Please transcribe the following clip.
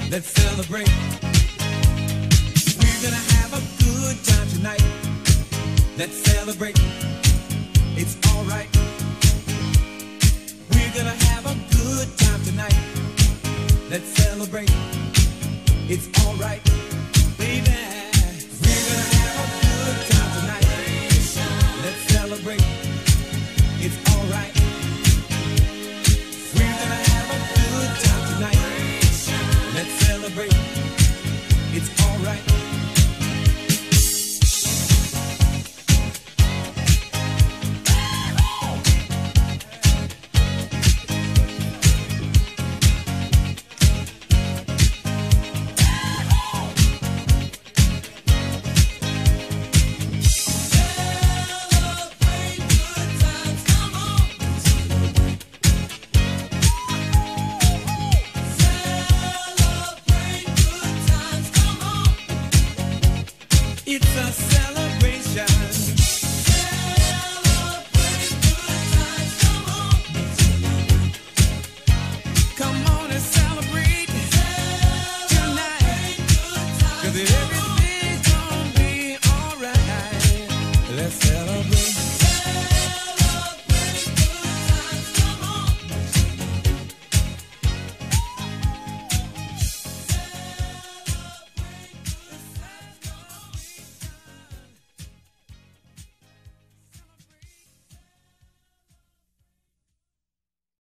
Let's celebrate. We're gonna have a good time tonight. Let's celebrate. It's alright. We're gonna have a good time tonight. Let's celebrate. It's alright, baby. We're gonna have a good time tonight. Let's celebrate. It's alright. We're gonna have a good time tonight. Let's celebrate. It's alright. It's a